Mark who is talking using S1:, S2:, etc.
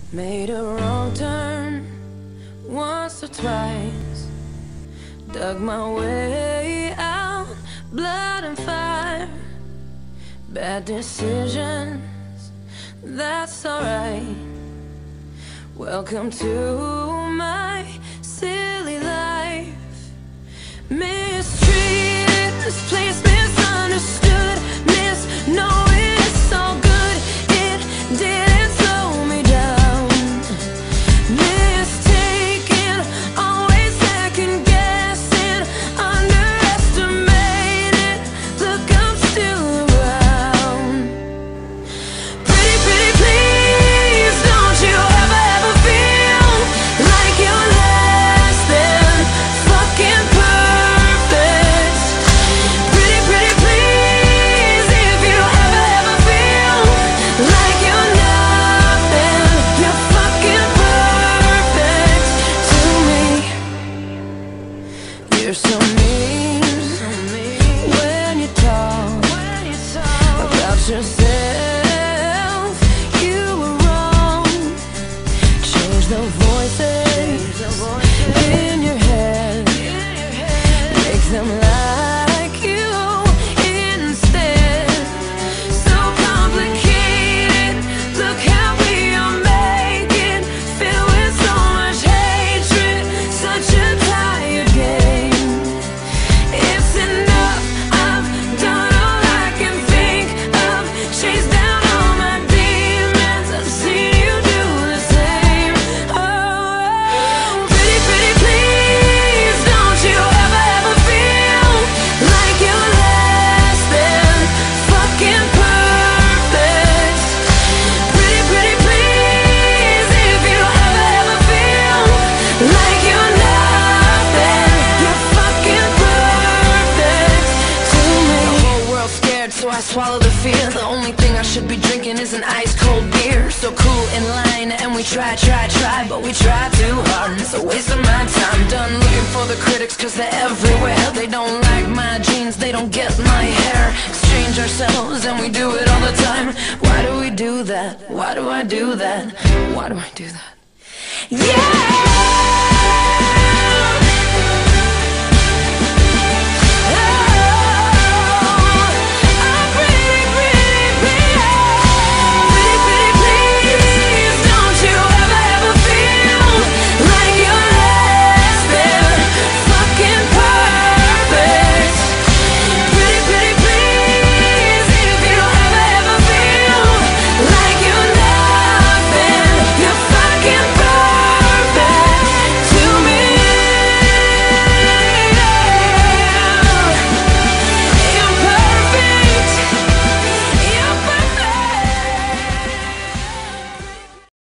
S1: Made a wrong turn once or twice, dug my way out, blood and fire. Bad decisions, that's alright. Welcome to my silly life. Mistreated, misplaced, misunderstood, misknowing it's all good. It didn't slow me down. Mistaken, always second guessing, underestimated. Look, I'm still around. Pretty, pretty please, don't you ever feel like you're less than fucking perfect. Pretty, pretty please, if you ever feel like you're nothing, you're fucking perfect to me. You're so mean when you talk about yourself. You were wrong. Change the voices in your head. Make them like you instead. So complicated. Look how we are making. Filled with so much hatred. Such a tired game. It's enough. I've done all I can think of. Chased down all my demons. I've seen you do the same. Oh, pretty, pretty please, don't you ever feel like you're less than fucking perfect. Pretty, pretty please, if you ever feel like you're nothing, you're fucking perfect to me. The whole world's scared, so I swallow the fear. The only thing I should be drinking is an ice cold beer. So cool in line, and we try, but we try too hard, and it's a waste of my time. Done looking for the critics, cause they're everywhere. They don't like my jeans, they don't get my hair. Exchange ourselves, and we do it all the time. Why do we do that? Why do I do that? Why do I do that? Yeah!